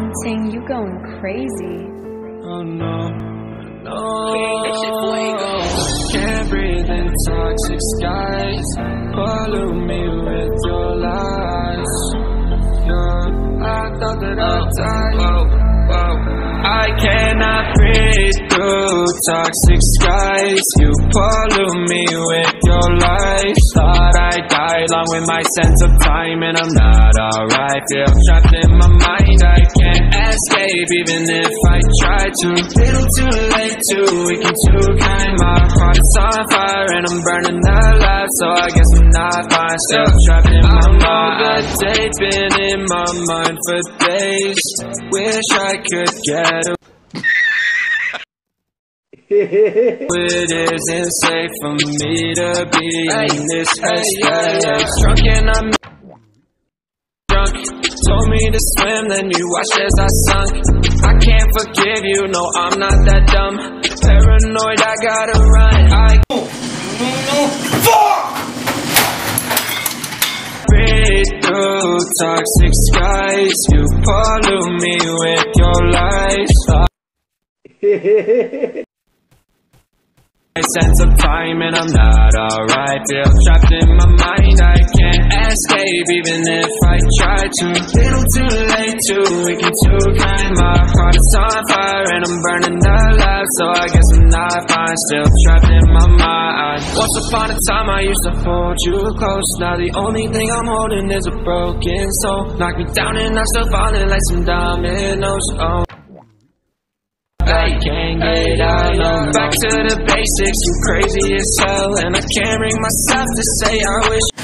Ting, you going crazy. Oh no, no. Can't breathe in toxic skies. Pollute me with your lies. Yeah, I thought that I'd die. I cannot breathe through toxic skies. You pollute me with your lies. Thought I'd die along with my sense of time, and I'm not alright. Feel trapped in my mind, I can't escape even if I try to. Little too late to weaken too kind. My heart is on fire and I'm burning alive, so I guess I'm not fine. Still trapped in my mind. The day's been in my mind for days. Wish I could get away. It isn't safe for me to be in this headspace. Drunk and I'm drunk. Told me to swim, then you watched as I sunk. I can't forgive you, no, I'm not that dumb. Paranoid, I gotta run. Fuck! Breathe through toxic skies. You pollute me with your lies. Sense of time and I'm not alright. Feel trapped in my mind, I can't escape even if I try to. Little too late to weaken too kind. My heart is on fire and I'm burning alive, so I guess I'm not fine. Still trapped in my mind. Once upon a time I used to hold you close. Now the only thing I'm holding is a broken soul. Knock me down and I'm still falling like some dominoes. Oh, I can't get out, no. Back to the basics, I'm crazy as hell, and I can't bring myself to say I wish